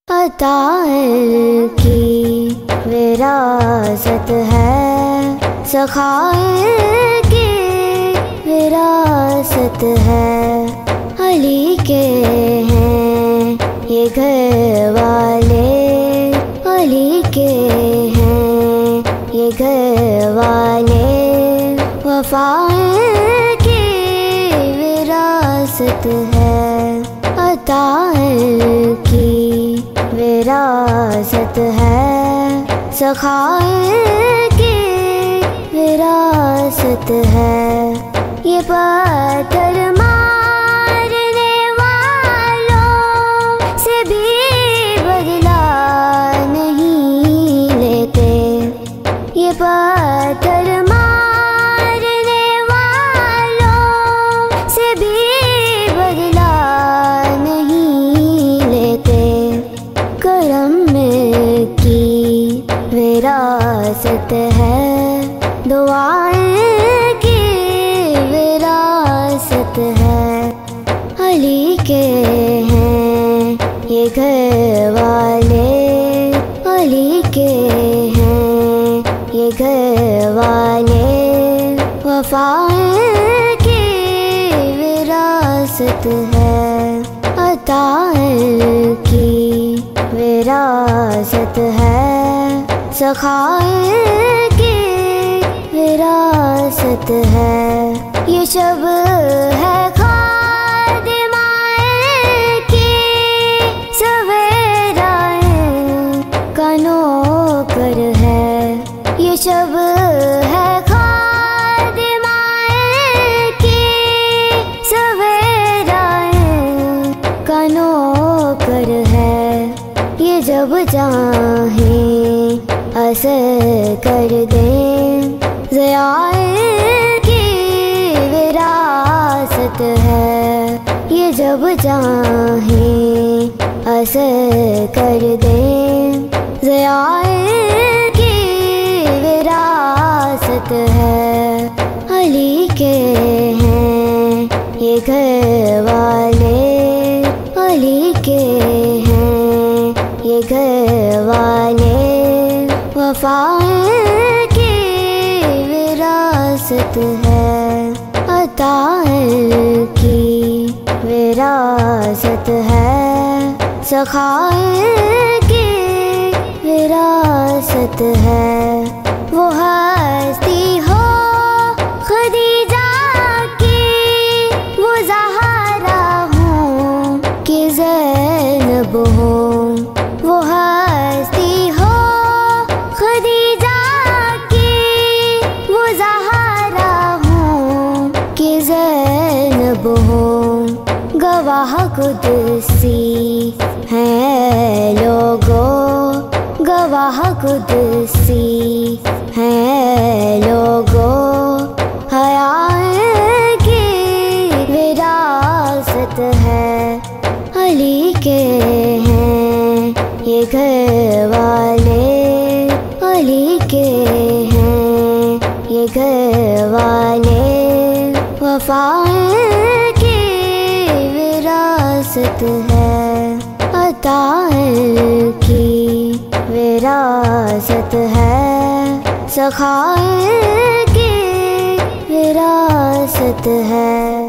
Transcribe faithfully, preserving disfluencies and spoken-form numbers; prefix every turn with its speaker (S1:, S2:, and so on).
S1: عطا کی وراثت ہے، سخائے کی وراثت ہے، علی کے ہیں یہ گھر والے، علی کے ہیں یہ گھر والے، وفائے کی وراثت ہے، عطا کی وراثت ہے، سخائے کی وراثت ہے، یہ پتھر مارنے والوں سے بھی بدلہ نہیں لیتے، یہ پتھر مارنے والوں سے بھی بدلہ نہیں لیتے، کرم کی وراثت ہے، دعائیں کی وراثت ہے، علی کے ہیں یہ گھر والے، علی کے ہیں یہ گھر والے، وفائے کی وراثت ہے، عطا کی وراثت ہے، سخائے کی وراثت ہے، یہ شب ہے خادمائے کی، سویرائے کا نوکر ہے، یہ شب ہے خادمائے کی، سویرائے کا نوکر ہے، یہ جب چاہیں اثر کر دیں، ضیاء کی وراثت ہے، یہ جب چاہیں اثر کر دیں، ضیاء کی وراثت ہے، علی کے ہیں یہ گھر والے، علی کے ہیں یہ گھر والے، وفائے کی وراثت ہے، عطا کی وراثت ہے، سخائے کی وراثت ہے، وہ ہستی ہو خدیجہ کی، وہ زہرا ہوں کہ زینب ہوں، وہ ہستی ہو خدیجہ کی، وہ زہرا ہوں کہ زینب ہوں، گواہ قدسی ہیں لوگو، گواہ قدسی ہیں لوگو، حیاء کی وراثت ہے، علی کے ہیں یہ گھر والے، علی کے ہیں یہ گھر والے، وفائے کی وراثت ہے، عطا کی وراثت ہے، سخائے کی وراثت ہے۔